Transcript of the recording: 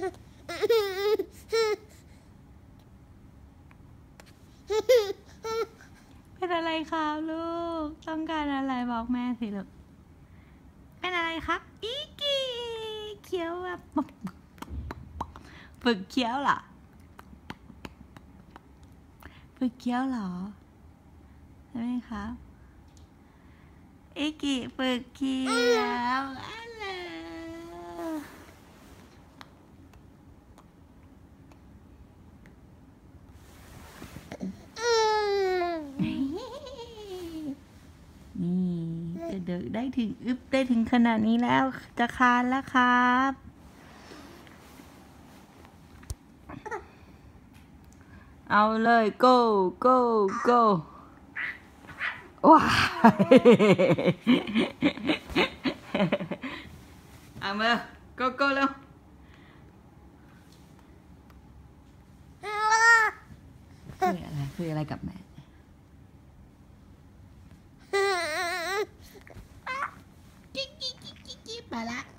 เป็นอะไรครับลูกต้องการอะไรบอกแม่สิลูกเป็นอะไรครับอีกี้เคี้ยวแบบฝึกเคี้ยวเหรอฝึกเคี้ยวเหรอใช่ไหมครับอีกี้ฝึกเคี้ยวอะไรนี่จะเดินได้ถึงขนาดนี้แล้วจะคานแล้วครับเอาเลย go go go ว้าเอามา go go เร็วคุยอะไรกับแม่กิ๊กไปละ